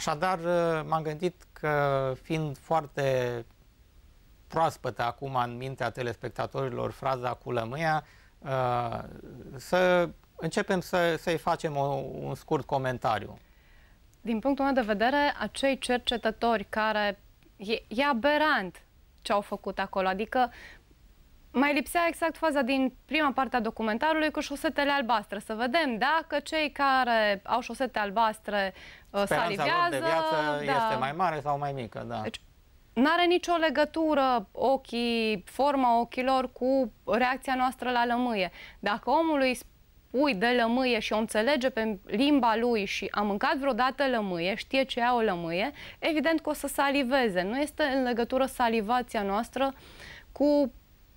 Așadar, m-am gândit că, fiind foarte proaspătă acum în mintea telespectatorilor fraza cu lămâia, să începem să-i facem un scurt comentariu. Din punctul meu de vedere, acei cercetători care... E aberant ce au făcut acolo, adică mai lipsea exact faza din prima parte a documentarului cu șosetele albastre. Să vedem dacă cei care au șosete albastre salivează... Speranța lor de viață este mai mare sau mai mică, da. Deci, n-are nicio legătură ochii, forma ochilor cu reacția noastră la lămâie. Dacă omului spui de lămâie și o înțelege pe limba lui și a mâncat vreodată lămâie, știe ce e o lămâie, evident că o să saliveze. Nu este în legătură salivația noastră cu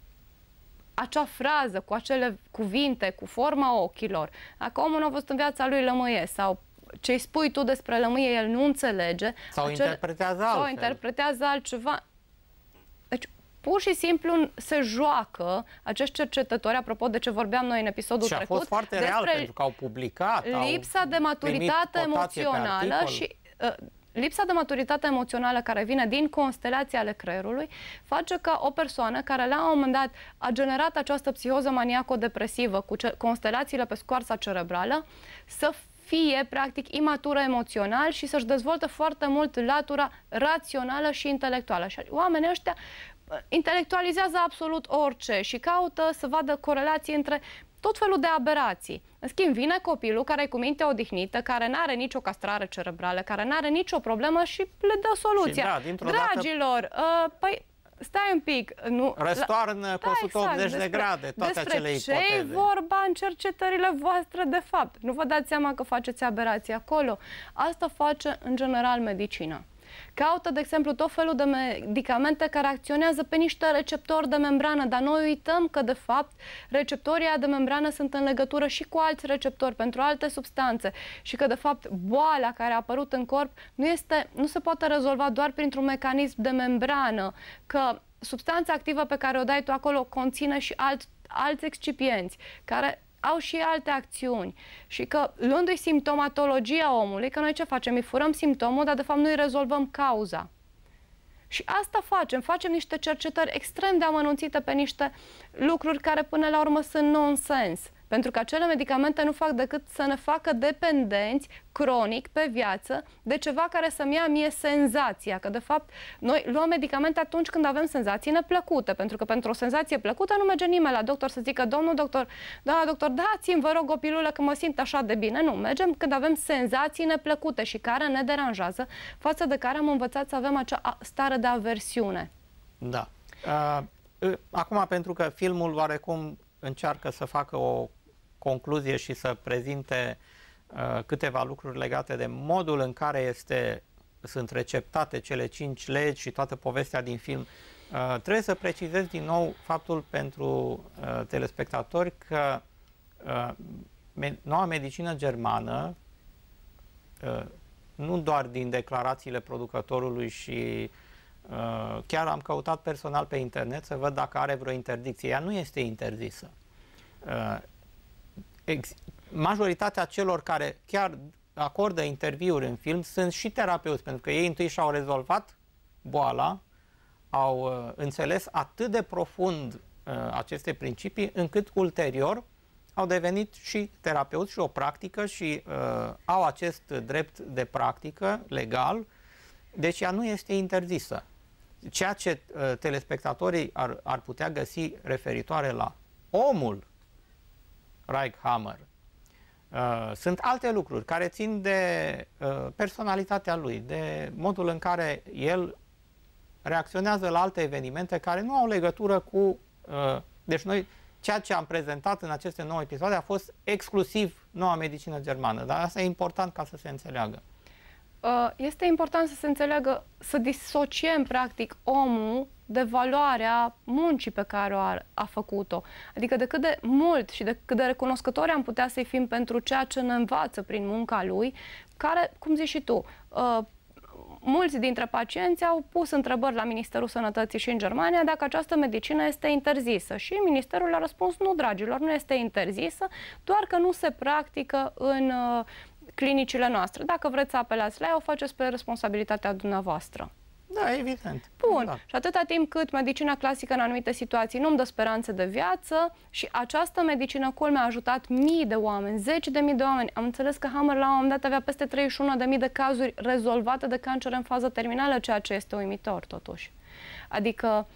acea frază, cu acele cuvinte, cu forma ochilor. Dacă omul nu a văzut în viața lui lămâie sau ce-i spui tu despre lămâie, el nu înțelege. Sau interpretează altfel. Sau interpretează altceva. Deci, pur și simplu se joacă acești cercetători, apropo de ce vorbeam noi în episodul trecut. Și a fost foarte real, pentru că au publicat, lipsa de maturitate emoțională și... lipsa de maturitate emoțională care vine din constelații ale creierului face ca o persoană care la un moment dat a generat această psihoză maniaco-depresivă cu constelațiile pe scoarța cerebrală să fie practic imatură emoțional și să-și dezvolte foarte mult latura rațională și intelectuală. Și oamenii ăștia intelectualizează absolut orice și caută să vadă corelații între tot felul de aberații. În schimb, vine copilul care e cu mintea odihnită, care nu are nicio castrare cerebrală, care nu are nicio problemă și le dă soluția. Și da, dragilor, păi stai un pic. Răstoarnă cu 180 de grade toate acele ipoteze. Despre ce e vorba în cercetările voastre de fapt? Nu vă dați seama că faceți aberații acolo? Asta face în general medicina. Caută, de exemplu, tot felul de medicamente care acționează pe niște receptori de membrană, dar noi uităm că, de fapt, receptorii de membrană sunt în legătură și cu alți receptori pentru alte substanțe și că, de fapt, boala care a apărut în corp nu se poate rezolva doar printr-un mecanism de membrană, că substanța activă pe care o dai tu acolo conține și alți excipienți care au și alte acțiuni și că luându-i simptomatologia omului, că noi ce facem? Îi furăm simptomul, dar de fapt nu îi rezolvăm cauza. Și asta facem niște cercetări extrem de amănunțite pe niște lucruri care până la urmă sunt nonsens. Pentru că acele medicamente nu fac decât să ne facă dependenți cronic pe viață de ceva care să-mi ia mie senzația. Că de fapt noi luăm medicamente atunci când avem senzații neplăcute. Pentru că pentru o senzație plăcută nu merge nimeni la doctor să zică: domnul doctor, doamna doctor, dați-mi vă rog o pilulă că mă simt așa de bine. Nu, mergem când avem senzații neplăcute și care ne deranjează, față de care am învățat să avem acea stare de aversiune. Da. Acum, pentru că filmul oarecum încearcă să facă o concluzie și să prezinte câteva lucruri legate de modul în care sunt receptate cele 5 legi și toată povestea din film, trebuie să precizez din nou faptul pentru telespectatori că noua medicină germană, nu doar din declarațiile producătorului și chiar am căutat personal pe internet să văd dacă are vreo interdicție. Ea nu este interzisă. Majoritatea celor care chiar acordă interviuri în film sunt și terapeuți, pentru că ei întâi și-au rezolvat boala, au înțeles atât de profund aceste principii, încât ulterior au devenit și terapeuți și o practică și au acest drept de practică legal, deci ea nu este interzisă. Ceea ce telespectatorii ar putea găsi referitoare la omul Reichammer sunt alte lucruri care țin de personalitatea lui, de modul în care el reacționează la alte evenimente care nu au legătură cu... Deci noi, ceea ce am prezentat în aceste 9 episoade a fost exclusiv noua medicină germană, dar asta e important ca să se înțeleagă. Este important să se înțeleagă, să disociem practic omul de valoarea muncii pe care a făcut-o. Adică de cât de mult și de cât de recunoscători am putea să-i fim pentru ceea ce ne învață prin munca lui, care, cum zici și tu, mulți dintre pacienți au pus întrebări la Ministerul Sănătății și în Germania dacă această medicină este interzisă. Și Ministerul a răspuns: nu, dragilor, nu este interzisă, doar că nu se practică în clinicile noastre. Dacă vreți să apelați la ea, o faceți pe responsabilitatea dumneavoastră. Da, evident. Bun. Da. Și atâta timp cât medicina clasică în anumite situații nu-mi dă speranțe de viață și această medicină culmea a ajutat mii de oameni, zeci de mii de oameni. Am înțeles că Hammer la un moment dat avea peste 31.000 de cazuri rezolvate de cancer în fază terminală, ceea ce este uimitor totuși. Adică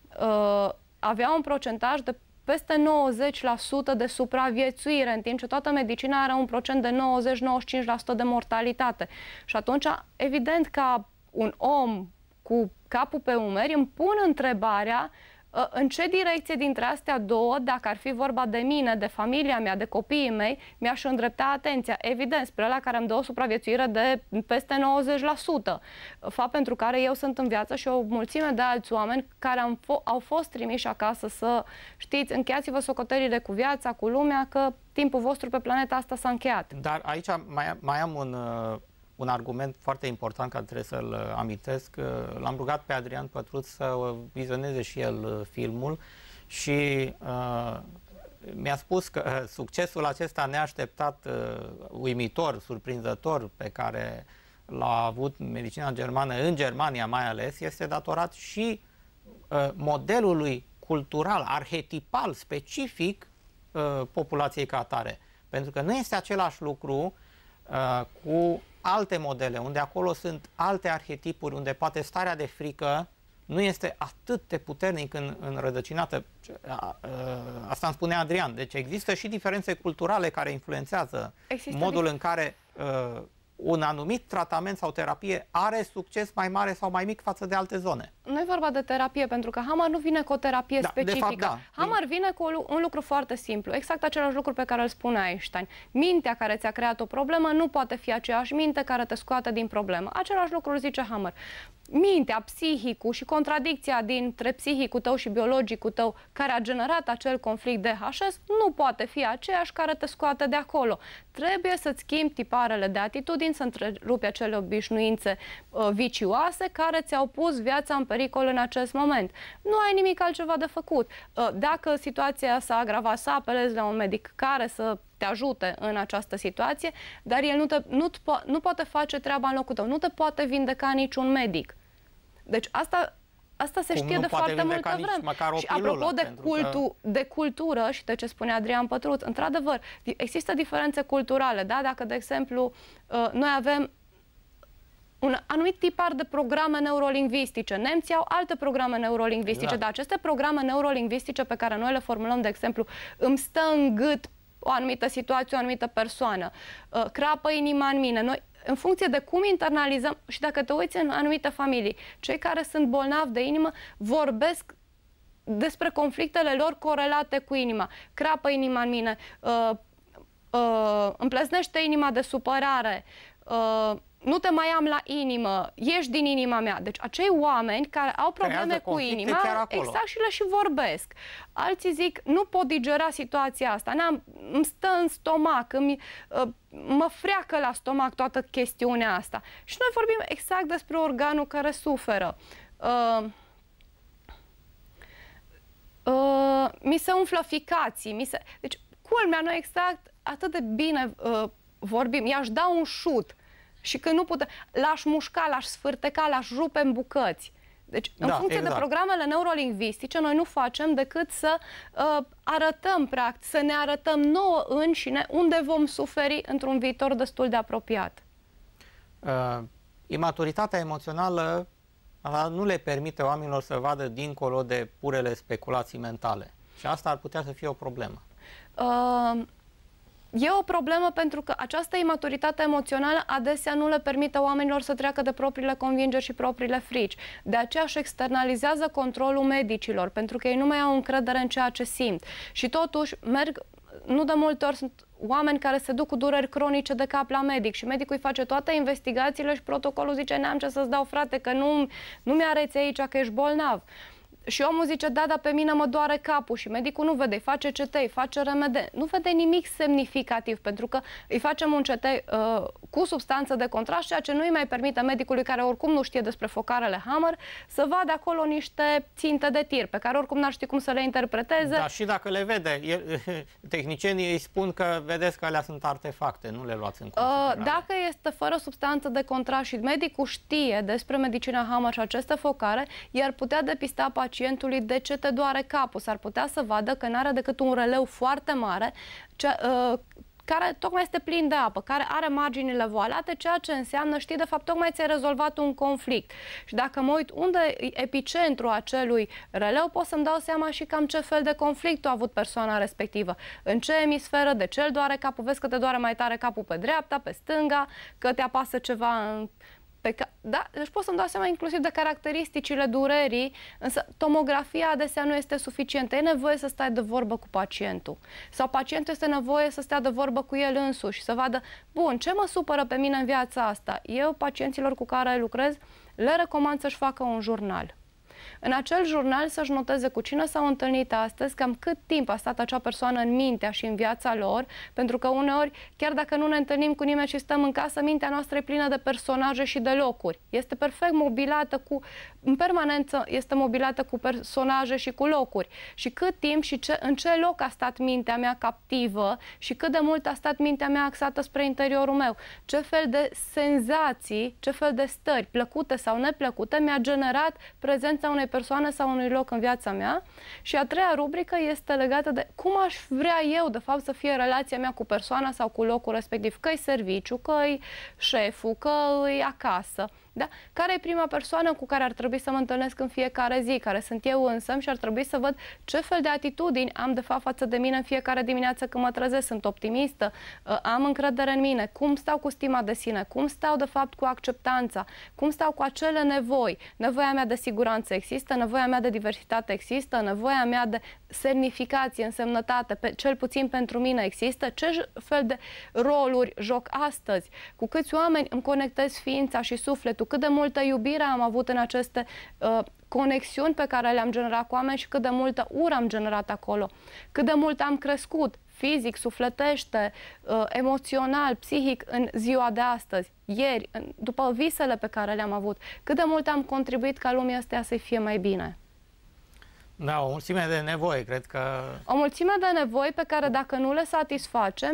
avea un procentaj de peste 90% de supraviețuire, în timp ce toată medicina are un procent de 90-95% de mortalitate. Și atunci, evident, ca un om cu capul pe umeri, îmi pun întrebarea în ce direcție dintre astea două, dacă ar fi vorba de mine, de familia mea, de copiii mei, mi-aș îndrepta atenția. Evident, spre ăla care îmi dă o supraviețuire de peste 90%. Fapt pentru care eu sunt în viață și o mulțime de alți oameni care au fost trimiși acasă să, știți, încheiați-vă socotelile cu viața, cu lumea, că timpul vostru pe planeta asta s-a încheiat. Dar aici mai am un argument foarte important care trebuie să-l amintesc. L-am rugat pe Adrian Pătruț să vizioneze și el filmul și mi-a spus că succesul acesta neașteptat, uimitor, surprinzător, pe care l-a avut medicina germană, în Germania mai ales, este datorat și modelului cultural, arhetipal, specific populației ca atare. Pentru că nu este același lucru cu alte modele, unde acolo sunt alte arhetipuri, unde poate starea de frică nu este atât de puternic înrădăcinată. Asta îmi spune Adrian. Deci există și diferențe culturale care influențează modul în care un anumit tratament sau terapie are succes mai mare sau mai mic față de alte zone. Nu e vorba de terapie, pentru că Hammer nu vine cu o terapie specifică. De fapt, da. Hammer vine cu un lucru foarte simplu, exact același lucru pe care îl spune Einstein. Mintea care ți-a creat o problemă nu poate fi aceeași minte care te scoate din problemă. Același lucru îl zice Hammer. Mintea, psihicul și contradicția dintre psihicul tău și biologicul tău care a generat acel conflict DHS nu poate fi aceeași care te scoate de acolo. Trebuie să-ți schimbi tiparele de atitudini, să întrerupi acele obișnuințe vicioase care ți-au pus viața în pericol în acest moment. Nu ai nimic altceva de făcut. Dacă situația s-a agravat, să apelezi la un medic care să te ajute în această situație, dar el nu poate face treaba în locul tău. Nu te poate vindeca niciun medic. Deci asta se știe de foarte multă vreme. Și apropo de cultură și de ce spunea Adrian Pătruț, într-adevăr, există diferențe culturale. Da? Dacă, de exemplu, noi avem un anumit tipar de programe neurolingvistice. Nemții au alte programe neurolingvistice, exact. Dar aceste programe neurolingvistice pe care noi le formulăm, de exemplu, îmi stă în gât o anumită situație, o anumită persoană, crapă inima în mine. Noi, în funcție de cum internalizăm, și dacă te uiți în anumite familii, cei care sunt bolnavi de inimă vorbesc despre conflictele lor corelate cu inima. Crapă inima în mine, îmi plesnește inima de supărare, nu te mai am la inimă, ieși din inima mea. Deci acei oameni care au probleme cu inima, exact, și le și vorbesc. Alții zic, nu pot digera situația asta, îmi stă în stomac, mă freacă la stomac toată chestiunea asta. Și noi vorbim exact despre organul care suferă. Mi se umflă ficații, Deci, culmea, noi exact atât de bine vorbim. I-aș da un șut. Și că nu putem, l-aș mușca, l-aș sfârteca, l-aș rupe în bucăți. Deci, în funcție de programele neurolingvistice, noi nu facem decât să arătăm, practic, să ne arătăm nouă înșine unde vom suferi într-un viitor destul de apropiat. Imaturitatea emoțională nu le permite oamenilor să vadă dincolo de purele speculații mentale. Și asta ar putea să fie o problemă. E o problemă pentru că această imaturitate emoțională adesea nu le permite oamenilor să treacă de propriile convingeri și propriile frici. De aceea își externalizează controlul medicilor, pentru că ei nu mai au încredere în ceea ce simt. Și totuși nu de multe ori sunt oameni care se duc cu dureri cronice de cap la medic și medicul îi face toate investigațiile și protocolul zice, n-am ce să-ți dau, frate, că nu mi-arăți aici că ești bolnav. Și omul zice, da, dar pe mine mă doare capul și medicul nu vede, îi face CT, îi face RMD. Nu vede nimic semnificativ, pentru că îi facem un CT cu substanță de contrast, ceea ce nu îi mai permite medicului, care oricum nu știe despre focarele Hammer, să vadă acolo niște ținte de tir, pe care oricum n-ar ști cum să le interpreteze. Da, și dacă le vede, tehnicienii îi spun că vedeți că alea sunt artefacte, nu le luați în considerare. Dacă este fără substanță de contrast și medicul știe despre medicina Hammer și aceste focare, i-ar putea depista pacientului de ce te doare capul. S-ar putea să vadă că n-are decât un releu foarte mare, care tocmai este plin de apă, care are marginile voalate, ceea ce înseamnă, știi, de fapt, tocmai ți-ai rezolvat un conflict. Și dacă mă uit unde e epicentrul acelui releu, pot să-mi dau seama și cam ce fel de conflict a avut persoana respectivă. În ce emisferă, de ce îl doare capul, vezi că te doare mai tare capul pe dreapta, pe stânga, că te apasă ceva în... Da, deci pot să-mi dau seama inclusiv de caracteristicile durerii, însă tomografia adesea nu este suficientă. E nevoie să stai de vorbă cu pacientul. Sau pacientul este nevoie să stea de vorbă cu el însuși și să vadă, bun, ce mă supără pe mine în viața asta? Eu, pacienților cu care lucrez, le recomand să-și facă un jurnal. În acel jurnal să-și noteze cu cine s-au întâlnit astăzi, cam cât timp a stat acea persoană în mintea și în viața lor, pentru că uneori, chiar dacă nu ne întâlnim cu nimeni și stăm în casă, mintea noastră e plină de personaje și de locuri. Este perfect mobilată în permanență este mobilată cu personaje și cu locuri. Și cât timp și în ce loc a stat mintea mea captivă și cât de mult a stat mintea mea axată spre interiorul meu. Ce fel de senzații, ce fel de stări, plăcute sau neplăcute, mi-a generat prezența unei persoane sau unui loc în viața mea. Și a treia rubrică este legată de cum aș vrea eu, de fapt, să fie relația mea cu persoana sau cu locul respectiv. Că-i serviciu, că-i șeful, că-i acasă. Da? Care e prima persoană cu care ar trebui să mă întâlnesc în fiecare zi, care sunt eu însămi, și ar trebui să văd ce fel de atitudini am de fapt față de mine în fiecare dimineață când mă trezesc. Sunt optimistă, am încredere în mine, cum stau cu stima de sine, cum stau de fapt cu acceptanța, cum stau cu acele nevoi. Nevoia mea de siguranță există, nevoia mea de diversitate există, nevoia mea de semnificație, însemnătate, cel puțin pentru mine există, ce fel de roluri joc astăzi, cu câți oameni îmi conectez ființa și sufletul, cât de multă iubire am avut în aceste conexiuni pe care le-am generat cu oameni și cât de multă ură am generat acolo, cât de mult am crescut fizic, sufletește, emoțional, psihic în ziua de astăzi, ieri, după visele pe care le-am avut, cât de mult am contribuit ca lumea asta să-i fie mai bine. Da, o mulțime de nevoi, cred că... O mulțime de nevoi pe care dacă nu le satisfacem,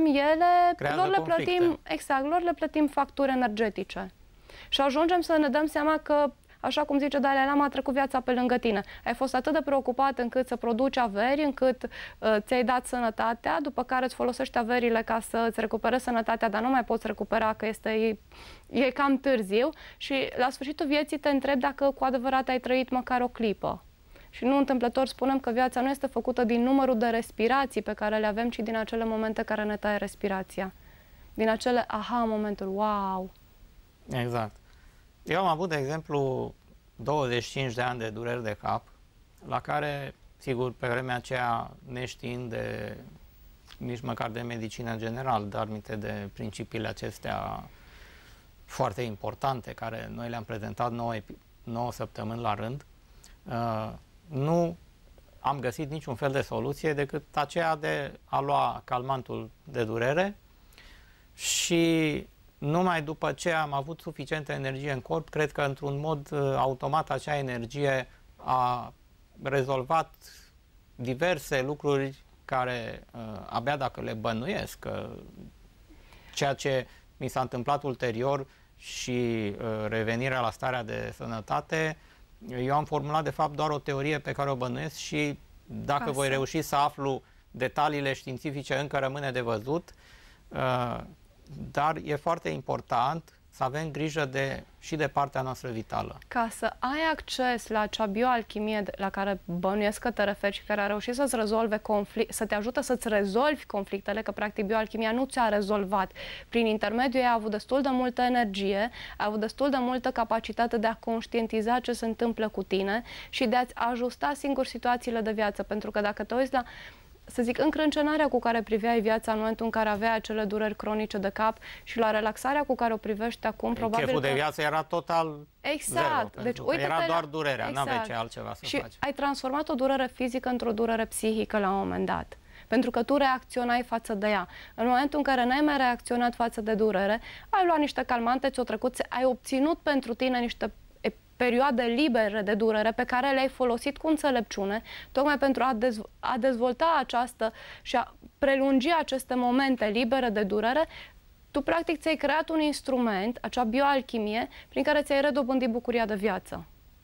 lor le plătim facturi energetice. Și ajungem să ne dăm seama că, așa cum zice Dalai Lama, a trecut viața pe lângă tine. Ai fost atât de preocupat încât să produci averi, încât ți-ai dat sănătatea, după care îți folosești averile ca să îți recuperezi sănătatea, dar nu mai poți recupera, că e cam târziu. Și la sfârșitul vieții te întrebi dacă cu adevărat ai trăit măcar o clipă. Și nu întâmplător spunem că viața nu este făcută din numărul de respirații pe care le avem, ci din acele momente care ne taie respirația. Din acele aha, momentul, wow! Exact. Eu am avut, de exemplu, 25 de ani de dureri de cap, la care, sigur, pe vremea aceea, neștiind de nici măcar de medicină general, dar aminte de principiile acestea foarte importante, care noi le-am prezentat 9 săptămâni la rând, nu am găsit niciun fel de soluție decât aceea de a lua calmantul de durere și numai după ce am avut suficientă energie în corp, cred că într-un mod automat acea energie a rezolvat diverse lucruri care abia dacă le bănuiesc, ceea ce mi s-a întâmplat ulterior și revenirea la starea de sănătate, eu am formulat de fapt doar o teorie pe care o bănuiesc și dacă voi reuși să aflu detaliile științifice încă rămâne de văzut. Dar e foarte important să avem grijă și de partea noastră vitală. Ca să ai acces la acea bioalchimie la care bănuiesc că te referi și care a reușit să-ți rezolve să te ajută să-ți rezolvi conflictele, că practic bioalchimia nu ți-a rezolvat. Prin intermediul ei a avut destul de multă energie, a avut destul de multă capacitate de a conștientiza ce se întâmplă cu tine și de a-ți ajusta singur situațiile de viață. Pentru că dacă te uiți la să zic, încrâncenarea cu care priveai viața în momentul în care aveai acele dureri cronice de cap și la relaxarea cu care o privești acum, probabil cheful că... de viață era total exact. zero, Deci, era doar durerea, exact. n-aveai ce altceva să și faci. ai transformat o durere fizică într-o durere psihică la un moment dat. Pentru că tu reacționai față de ea. În momentul în care n-ai mai reacționat față de durere, ai luat niște calmante, ți-o trecut, ai obținut pentru tine niște perioade libere de durere pe care le-ai folosit cu înțelepciune, tocmai pentru a dezvolta această și a prelungi aceste momente libere de durere. Tu, practic, ți-ai creat un instrument, acea bioalchimie, prin care ți-ai redobândit bucuria de viață.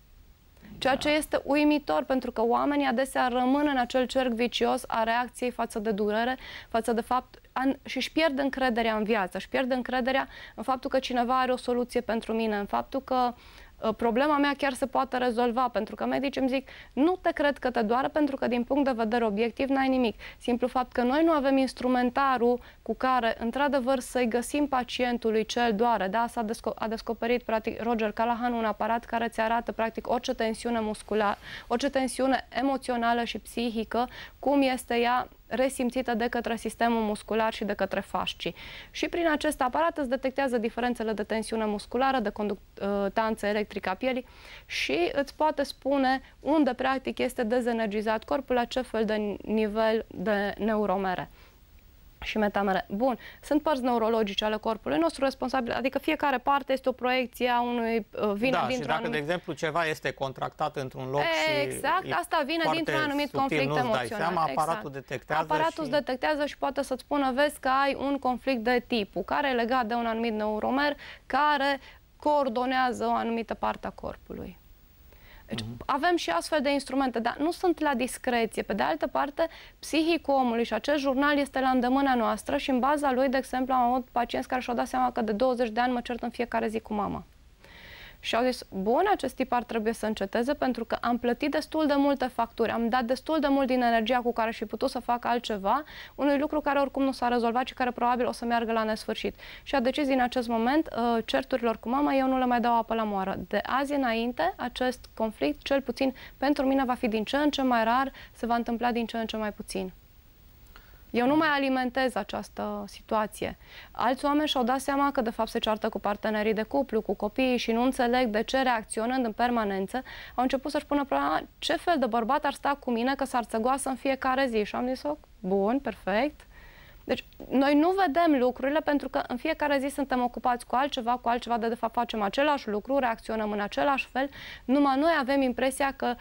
Ceea ce este uimitor, pentru că oamenii adesea rămân în acel cerc vicios a reacției față de durere, față de fapt, și își pierd încrederea în viață, își pierd încrederea în faptul că cineva are o soluție pentru mine, în faptul că problema mea chiar se poate rezolva, pentru că medicii îmi zic, nu te cred că te doare, pentru că din punct de vedere obiectiv n-ai nimic. Simplu fapt că noi nu avem instrumentarul cu care, într-adevăr, să-i găsim pacientului ce îl doare. Da, a descoperit, practic, Roger Callahan un aparat care ți arată, practic, orice tensiune musculară, orice tensiune emoțională și psihică, cum este ea resimțită de către sistemul muscular și de către fascii. Și prin acest aparat îți detectează diferențele de tensiune musculară, de conductanță electrică a pielii și îți poate spune unde practic este dezenergizat corpul, la ce fel de nivel de neuromere și metamere. Bun, sunt părți neurologice ale corpului nostru responsabil, adică fiecare parte este o proiecție a unui și dacă, de exemplu, ceva este contractat într-un loc exact, asta vine dintr-un anumit conflict emoțional. Seama, aparatul detectează aparatul detectează și poate să-ți spună, vezi că ai un conflict de tipul, care e legat de un anumit neuromer, care coordonează o anumită parte a corpului. Deci, avem și astfel de instrumente, dar nu sunt la discreție. Pe de altă parte, psihicul omului și acest jurnal este la îndemâna noastră și în baza lui, de exemplu, am avut pacienți care și-au dat seama că de 20 de ani mă cert în fiecare zi cu mama. Și au zis, bun, acest tip ar trebui să înceteze pentru că am plătit destul de multe facturi, am dat destul de mult din energia cu care și putut să fac altceva, unui lucru care oricum nu s-a rezolvat și care probabil o să meargă la nesfârșit. Și a decis din acest moment, certurilor cu mama, eu nu le mai dau apă la moară. De azi înainte, acest conflict, cel puțin pentru mine, va fi din ce în ce mai rar, se va întâmpla din ce în ce mai puțin. Eu nu mai alimentez această situație. Alți oameni și-au dat seama că de fapt se ceartă cu partenerii de cuplu, cu copiii și nu înțeleg de ce, reacționând în permanență, au început să-și pună problema ce fel de bărbat ar sta cu mine că s-ar țăgoasă în fiecare zi. Și am zis, bun, perfect. Deci noi nu vedem lucrurile pentru că în fiecare zi suntem ocupați cu altceva, de fapt facem același lucru, reacționăm în același fel, numai noi avem impresia că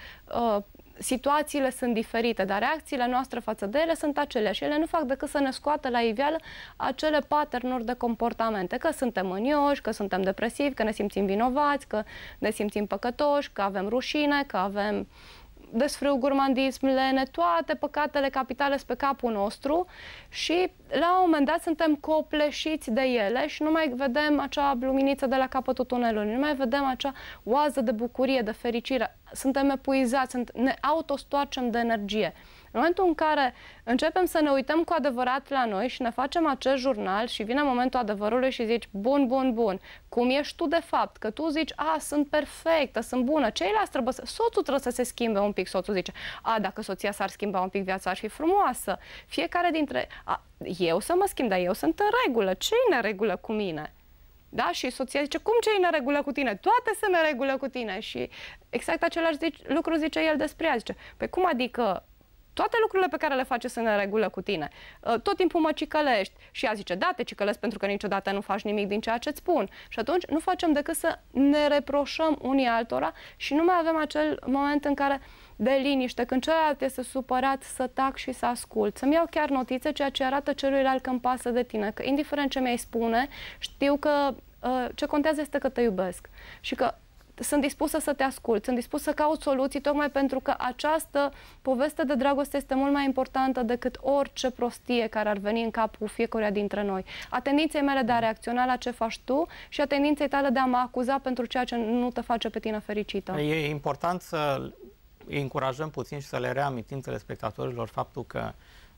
situațiile sunt diferite, dar reacțiile noastre față de ele sunt aceleași. Ele nu fac decât să ne scoată la iveală acele pattern-uri de comportamente, că suntem mânioși, că suntem depresivi, că ne simțim vinovați, că ne simțim păcătoși, că avem rușine, că avem desfrâu, gurmandism, lene, toate păcatele capitale pe capul nostru și la un moment dat suntem copleșiți de ele și nu mai vedem acea luminiță de la capătul tunelului, nu mai vedem acea oază de bucurie, de fericire. Suntem epuizați, ne autostoarcem de energie. În momentul în care începem să ne uităm cu adevărat la noi și ne facem acest jurnal și vine momentul adevărului și zici, bun, cum ești tu de fapt? Că tu zici, sunt perfectă, sunt bună, ceilalți trebuie să... Soțul trebuie să se schimbe un pic, soțul zice, dacă soția s-ar schimba un pic, viața ar fi frumoasă. Fiecare dintre... eu să mă schimb, dar eu sunt în regulă, ce-i în regulă cu mine? Da? Și soția zice, cum ce-i în regulă cu tine? Toate sunt în regulă cu tine. Și exact același lucru zice el despre ea. Zice, păi cum adică toate lucrurile pe care le faci sunt în regulă cu tine? Tot timpul mă cicălești. Și ea zice, da, te cicălesc pentru că niciodată nu faci nimic din ceea ce-ți spun. Și atunci nu facem decât să ne reproșăm unii altora și nu mai avem acel moment în care de liniște, când celălalt este supărat, să tac și să ascult. Să-mi iau chiar notițe, ceea ce arată celuilalt că îmi pasă de tine. Că indiferent ce mi-ai spune, știu că ce contează este că te iubesc. Și că sunt dispusă să te ascult, sunt dispusă să caut soluții, tocmai pentru că această poveste de dragoste este mult mai importantă decât orice prostie care ar veni în capul fiecăruia dintre noi. A tendinței mele de a reacționa la ce faci tu și a tendinței tale de a mă acuza pentru ceea ce nu te face pe tine fericită. E important să îi încurajăm puțin și să le reamintim telespectatorilor faptul că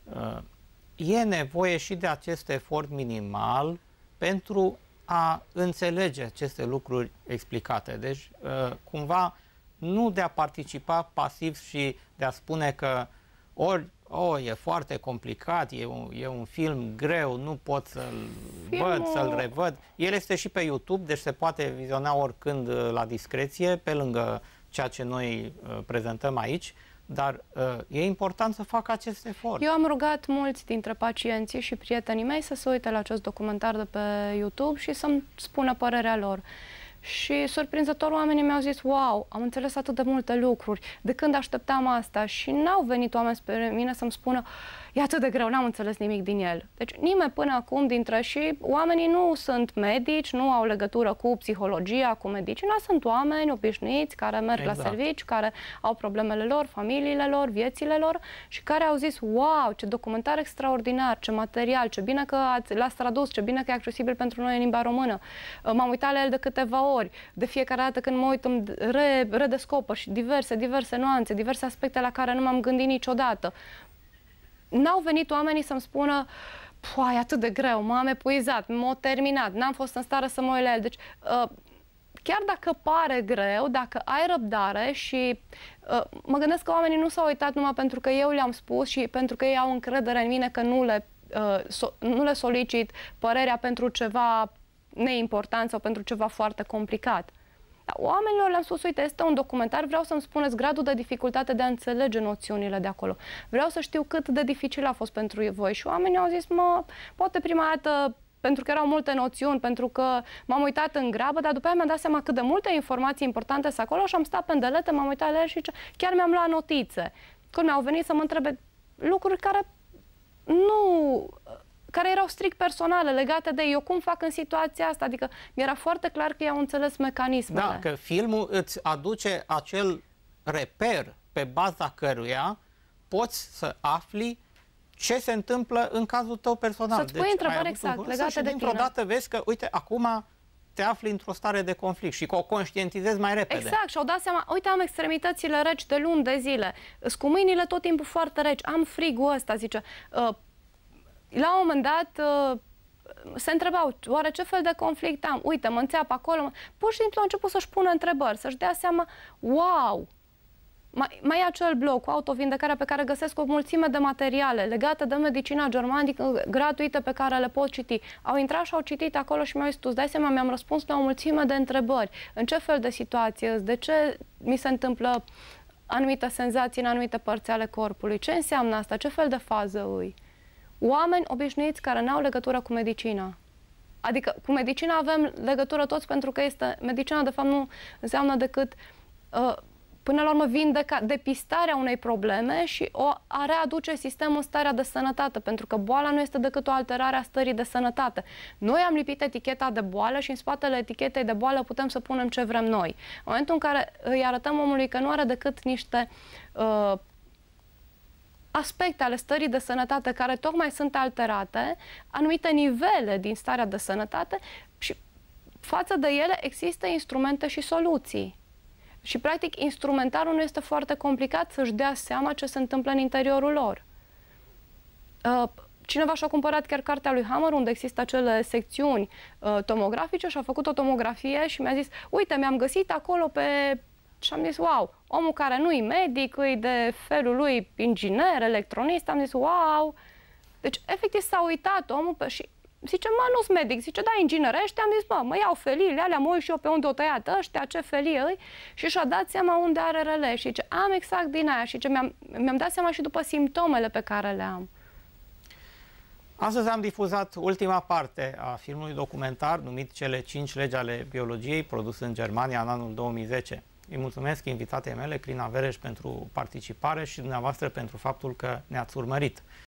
e nevoie și de acest efort minimal pentru a înțelege aceste lucruri explicate. Deci, cumva, nu de a participa pasiv și de a spune că ori e foarte complicat, e un film greu, nu pot să-l văd, să-l revăd. El este și pe YouTube, deci se poate viziona oricând la discreție, pe lângă ceea ce noi prezentăm aici, dar e important să facă acest efort. Eu am rugat mulți dintre pacienții și prietenii mei să se uite la acest documentar de pe YouTube și să-mi spună părerea lor. Și surprinzător oamenii mi-au zis, wow, am înțeles atât de multe lucruri, de când așteptam asta, și n-au venit oameni spre mine să-mi spună, e atât de greu, n-am înțeles nimic din el. Deci nimeni până acum dintre și oamenii nu sunt medici, nu au legătură cu psihologia, cu medicina, sunt oameni obișnuiți care merg la serviciu, care au problemele lor, familiile lor, viețile lor și care au zis, wow, ce documentar extraordinar, ce material, ce bine că l-ați tradus, ce bine că e accesibil pentru noi în limba română. M-am uitat la el de câteva ori, de fiecare dată când mă uit îmi redescoper și diverse nuanțe, diverse aspecte la care nu m-am gândit niciodată. N-au venit oamenii să-mi spună, e atât de greu, m-am epuizat, m-am terminat, n-am fost în stare să mă uit la el. Deci, chiar dacă pare greu, dacă ai răbdare și mă gândesc că oamenii nu s-au uitat numai pentru că eu le-am spus și pentru că ei au încredere în mine că nu le solicit părerea pentru ceva neimportant sau pentru ceva foarte complicat. Oamenilor le-am spus, uite, este un documentar, vreau să-mi spuneți gradul de dificultate de a înțelege noțiunile de acolo. Vreau să știu cât de dificil a fost pentru voi. Și oamenii au zis, poate prima dată, pentru că erau multe noțiuni, pentru că m-am uitat în grabă, dar după aia mi-am dat seama cât de multe informații importante sunt acolo și am stat pe îndelete, m-am uitat la el și chiar mi-am luat notițe. Când mi-au venit să mă întrebe lucruri care erau strict personale, legate de eu cum fac în situația asta. Adică mi-era foarte clar că i-au înțeles mecanismele. Da, că filmul îți aduce acel reper pe baza căruia poți să afli ce se întâmplă în cazul tău personal. Să-ți pui întrebări exact legate de tine. Dintr-o dată vezi că, uite, acum te afli într-o stare de conflict și că o conștientizezi mai repede. Exact, și-au dat seama, uite, am extremitățile reci de luni de zile, sunt cu mâinile tot timpul foarte reci, am frigul ăsta, zice. La un moment dat se întrebau, oare ce fel de conflict am? Uite, mă înțeapă acolo. Pur și simplu au început să-și pună întrebări, să-și dea seama, wow, mai e acel blog cu autovindecarea pe care găsesc o mulțime de materiale legate de medicina germanică gratuite pe care le pot citi. Au intrat și au citit acolo și mi-au zis, tu îți dai seama, mi-am răspuns la o mulțime de întrebări. În ce fel de situație, de ce mi se întâmplă anumite senzații în anumite părți ale corpului? Ce înseamnă asta? Ce fel de fază îi? Oameni obișnuiți care n-au legătură cu medicina. Adică cu medicina avem legătură toți pentru că medicina de fapt nu înseamnă decât până la urmă depistarea unei probleme și a readuce sistemul în starea de sănătate, pentru că boala nu este decât o alterare a stării de sănătate. Noi am lipit eticheta de boală și în spatele etichetei de boală putem să punem ce vrem noi. În momentul în care îi arătăm omului că nu are decât niște aspecte ale stării de sănătate care tocmai sunt alterate, anumite nivele din starea de sănătate și față de ele există instrumente și soluții. Și practic instrumentarul nu este foarte complicat să-și dea seama ce se întâmplă în interiorul lor. Cineva și-a cumpărat chiar cartea lui Hammer, unde există acele secțiuni tomografice și a făcut o tomografie și mi-a zis, uite, mi-am găsit acolo pe... Și am zis, wow, omul care nu-i medic, îi de felul lui inginer, electronist, am zis, wow. Deci, efectiv, s-a uitat omul și zice, nu-s medic, zice, da, inginerește, am zis, mă iau feliile alea, mă uit și eu pe unde o tăiat ăștia, ce felie îi, și și-a dat seama unde are rele și zice, am exact din aia și mi-am dat seama și după simptomele pe care le am. Astăzi am difuzat ultima parte a filmului documentar numit Cele 5 legi ale biologiei, produs în Germania în anul 2010. Îi mulțumesc invitatei mele, Crina Vereș, pentru participare și dumneavoastră pentru faptul că ne-ați urmărit.